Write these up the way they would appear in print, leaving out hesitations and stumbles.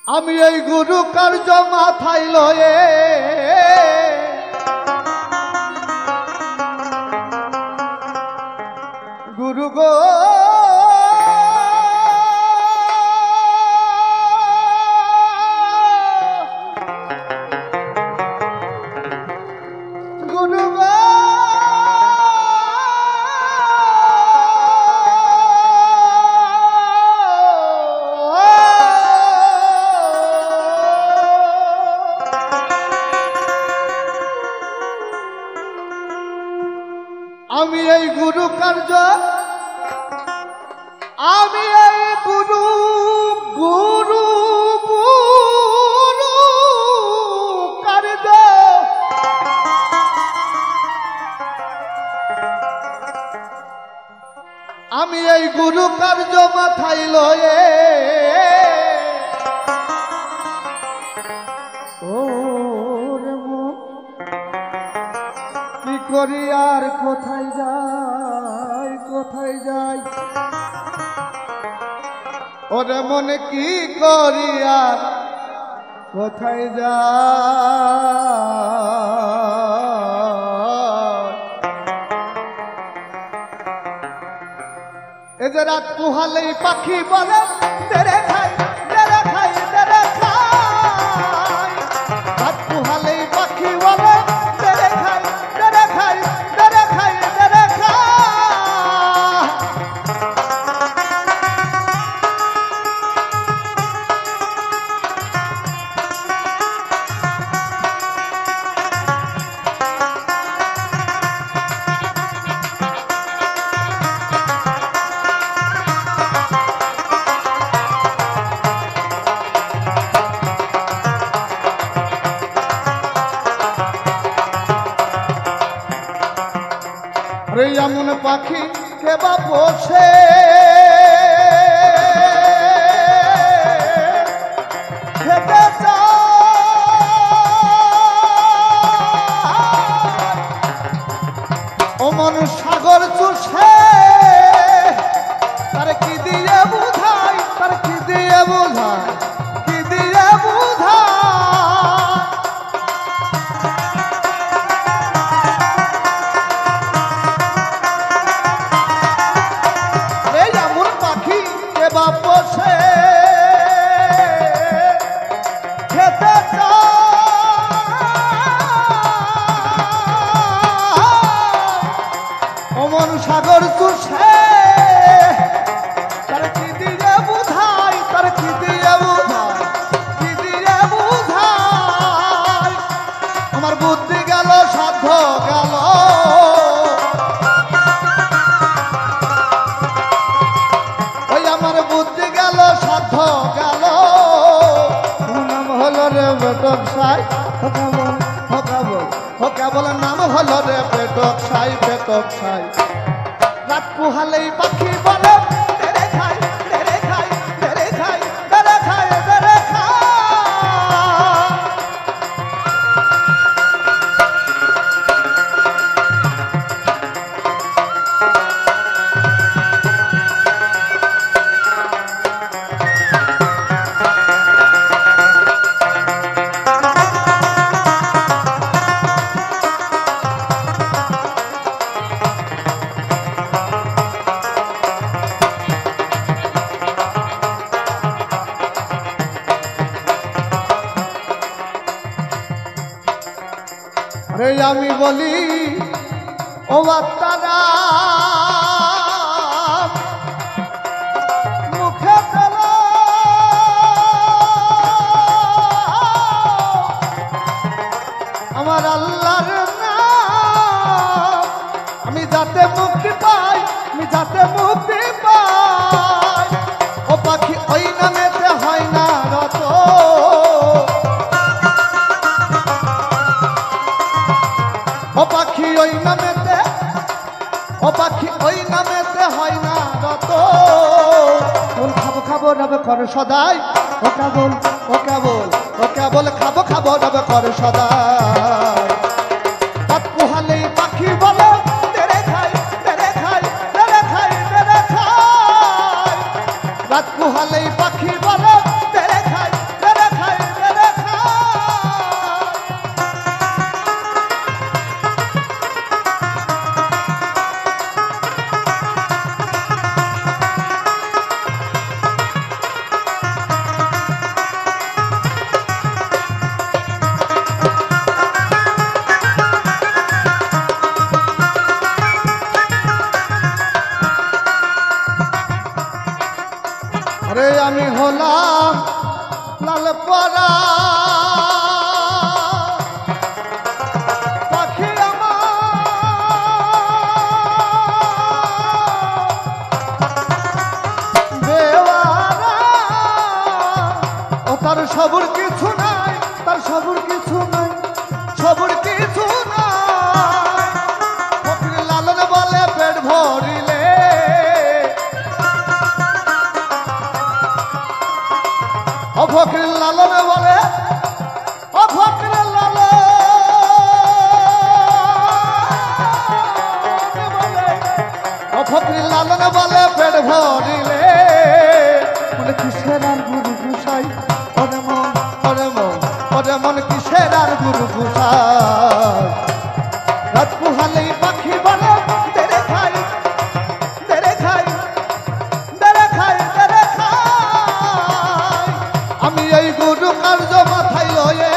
আমি এই গুরু কার্য মাথায় লয়ে গুরু গো গুরু গো আমি এই গুরু কার্য আমি এই গুরু গুরু গুরু কার্য আমি এই গুরু কার্য মাথায় লয়ে ওরে মন কি করি আর কোথায় যাই ওরে মনে কি করি আর কোথায় যাই এ যে রাত পুহালেই পাখি বলে তেরে খাই তেরে খাই তেরে খাই রাত পুহালেই পাখি বলে তেরে খাই তেরে খাই তেরে খাই তেরে খাই রে এমন পাখি কে বা বসে খেতে চায় ও মন সাগর চুষে তার কি দিয়ে বুঝাই তার কি দিয়ে বুঝাই কি দিয়ে বুঝাই বসে খেতে অমন সাগর চুষে তার কি দিয়ে বুঝাই তার কি দিয়ে বুঝাই কি দিয়ে বুঝাই আমার বুদ্ধি গেল সাধ্য গেল বুদ্ধি গেল সাধ্য গেল নাম হলো রে পেটক সাই কেবল নাম হলো রে পেটক সাই রাত পুহালেই পাখি বলে তেরে খাই তেরে খাই তেরে খাই তেরে খাই তেরে খাই রে আমি বলি ও বাত্তারা মুখে তোলা আমার আল্লাহর নাম আমি যাতে মুক্তি পাই আমি যাতে মুক্তি পাই ও পাখি ওই নামেতে হয় না রত ও পাখি ওই নামেতে হয় না রত খাবো খাবো রবে করে সদাই ও কেবল খাবো রবে করে সদাই রাত পোহালেই পাখি বলে তেরে খাই তেরে খাই তেরে খাই তেরে খাই রাত পোহালেই পাখি বলে তেরে খাই তেরে তার সবুর কিছু নাই, তার সবুর কিছু নাই, সবুর কিছু নাই। ফকির লালন বলে পেট ভরিলে, ও ফকির লালন বলে, ও ফকির লালন বলে, ও ফকির লালন বলে পেট ভরিলে মনে কিসের আর গুরু গুসাই, ওরে মন, ওরে মন, ওরে মন কিসের আর গুরু গুসাই। রাত পুহালেই পাখি বলে তেরে খাই, তেরে খাই, তেরে খাই, তেরে খাই। আমি এই গুরু কার্য মাথায় লয়ে,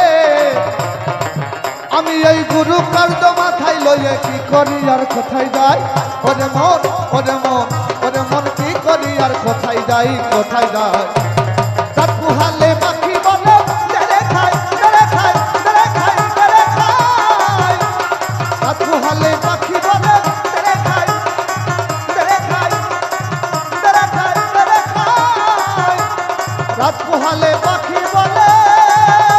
আমি এই গুরু কার্য মাথায় লয়ে কি করি আর কোথায় যাই, ওরে মন, ওরে মন, ওরে মন কি করি আর কোথায় যাই, কোথায় যাই। রাত পুহালে পাখি বলে তেরে খাই, তেরে খাই, তেরে খাই, তেরে খাই। রাত পুহালে পাখি বলে তেরে খাই, তেরে খাই, তেরে খাই, তেরে খাই। রাত পুহালে পাখি বলে